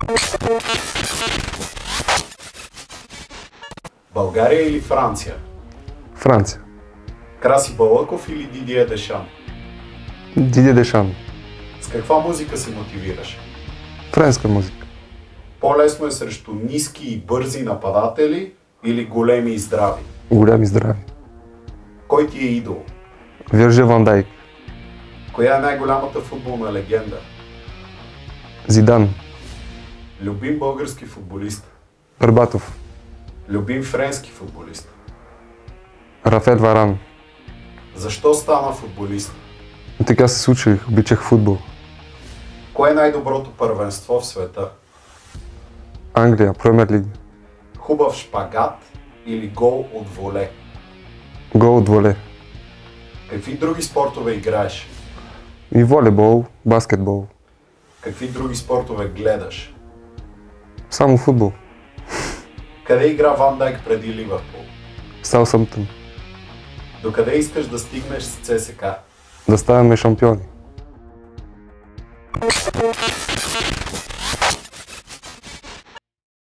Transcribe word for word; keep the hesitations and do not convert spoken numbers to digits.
България или Франция? Франция. Краси Балъков или Дидие Дешан? Дидие Дешан. С каква музика се мотивираш? Френска музика. По-лесно е срещу ниски и бързи нападатели или големи и здрави? Големи здрави. Кой ти е идол? Вирджил Ван Дайк. Коя е най-голямата футболна легенда? Зидан. Любим български футболист? Бербатов. Любим френски футболист? Рафаел Варан. Защо стана футболист? И така се случих, обичах футбол. Кое е най-доброто първенство в света? Англия, Премиер лига. Хубав шпагат или гол от воле? Гол от воле. Какви други спортове играеш? И волейбол, баскетбол. Какви други спортове гледаш? Само футбол. Къде игра Ван Дайк преди Ливърпул? Саутхемптън. Докъде искаш да стигнеш с ЦСКА? Да ставаме шампиони.